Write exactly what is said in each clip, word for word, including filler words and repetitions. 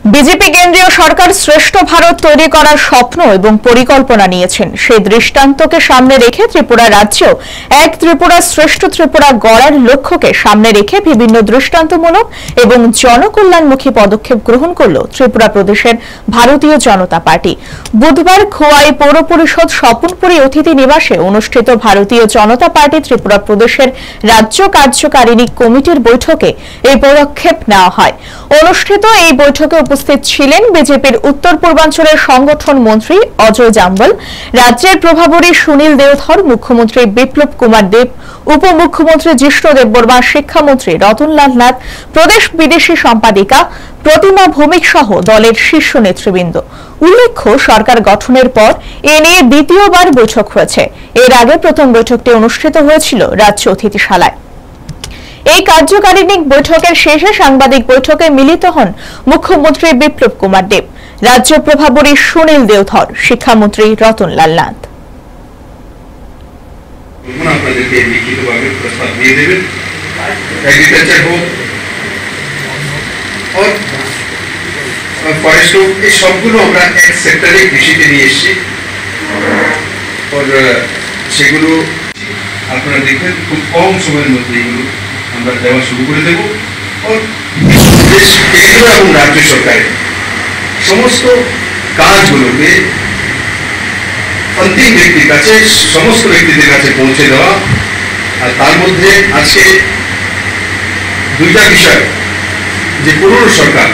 BJP কেন্দ্রীয় সরকার শ্রেষ্ঠ ভারত তৈরি করার স্বপ্ন এবং পরিকল্পনা নিয়েছেন। সেই দৃষ্টান্তকে সামনে রেখে ত্রিপুরা রাজ্য এক ত্রিপুরা শ্রেষ্ঠ ত্রিপুরা গড়ার লক্ষ্যকে সামনে রেখে বিভিন্ন দৃষ্টান্তমূলক এবং জনকল্যাণমুখী পদক্ষেপ গ্রহণ করল ত্রিপুরা প্রদেশের ভারতীয় জনতা পার্টি। বুধবার খোয়াই পৌর পরিষদ স্বপনপুরী অতিথি নিবাসে অনুষ্ঠিত ভারতীয় জনতা পার্টি ত্রিপুরা প্রদেশের রাজ্য কার্যকারিণী কমিটির বৈঠকে এই পদক্ষেপ নেওয়া হয়। অনুষ্ঠিত এই বৈঠকে উপস্থিত ছিলেন বিজেপির উত্তর পূর্বাঞ্চলের সংগঠন মন্ত্রী অজয় জাম্বল, রাজ্যের প্রভাবরী সুনীল দেওধর, মুখ্যমন্ত্রী বিপ্লব কুমার দেব, উপমুখ্যমন্ত্রী জিষ্ণু দেববর্মা, শিক্ষামন্ত্রী রতনলাল নাথ, প্রদেশ বিদেশী সম্পাদিকা প্রতিমা ভৌমিক সহ দলের শীর্ষ নেতৃবৃন্দ। উল্লেখ্য, সরকার গঠনের পর এ নিয়ে দ্বিতীয়বার বৈঠক হয়েছে। এর আগে প্রথম বৈঠকটি অনুষ্ঠিত হয়েছিল রাজ্য অতিথিশালায়। এই কার্যকারিণী বৈঠকের শেষে সাংবাদিক বৈঠকে মিলিত হন মুখ্যমন্ত্রী বিপ্লব কুমার দেব, রাজ্য প্রভাবরী সুনীল দেওধর, শিক্ষামন্ত্রী রতনলাল নাথ। আপনাদেরকে লিখিতভাবে প্রস্তাব দিয়ে দেবেন, এগ্রিকালচার হোক আর ফরেস্ট হোক, এই সবগুলো আমরা এক সেক্টরে কৃষিতে নিয়ে এসেছি। সেগুলো আপনারা দেখবেন খুব কম সময়ের মধ্যে এগুলো আমরা দেওয়া শুরু করে দেব। কেন্দ্র এবং রাজ্য সরকারের সমস্ত কাজগুলোকে অন্তিম ব্যক্তির কাছে, সমস্ত ব্যক্তিদের কাছে পৌঁছে দেওয়া। আর তার মধ্যে আজকে দুইটা বিষয়, যে পুরনো সরকার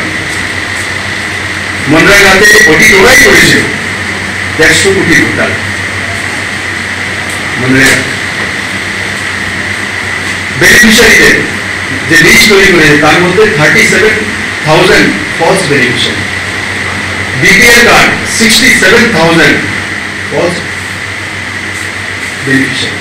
মনরেগাতে অডিট ওরাই করেছিল দেড়শো কোটি ঘোটালা মনরেগা, বেনিফিশিয়ারিদের যে লিস্ট তৈরি করেছে তার মধ্যে thirty seven thousand false beneficiary, BPL card sixty seven thousand false beneficiary.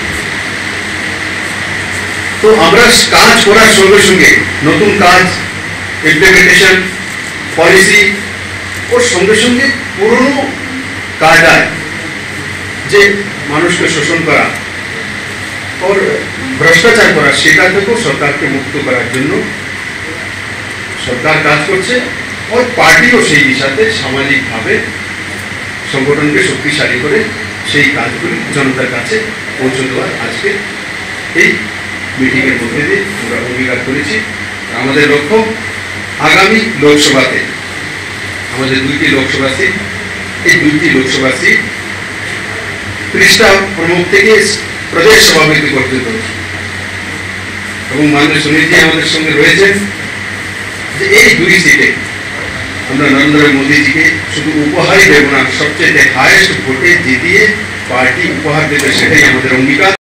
তো আমরা কাজ করার সঙ্গে সঙ্গে নতুন কাজ ইমপ্লিমেন্টেশন পলিসি ওর সঙ্গে সঙ্গে পুরনো কায়দায় যে মানুষকে শোষণ করা और भ्रष्टाचार করা, সেটা থেকেও সরকারকে মুক্ত করার জন্য সরকার কাজ করছে। और পার্টিও সেই দিশাতে সামাজিকভাবে সংগঠনকে শক্তিশালী করে সেই কাজগুলি জনতার কাছে পৌঁছে দেওয়ার আজকে এই মিটিং এর মধ্যে দিয়ে আমরা অঙ্গীকার করেছি। আমাদের লক্ষ্য আগামী লোকসভাতে আমাদের দুইটি লোকসভা সিট, এই দুইটি লোকসভা সিট ত্রিশটা প্রমুখ থেকে প্রদেশ সভাপতি পর্যন্ত, এবং মাননীয় সুনীলজি আমাদের সঙ্গে রয়েছেন, যে এই দুই সিটে আমরা নরেন্দ্র মোদীজিকে শুধু উপহারই দেব না, সবচেয়ে হাইয়েস্ট ভোটে জিতিয়ে পার্টি উপহার দেবে, সেটাই আমাদের অঙ্গীকার।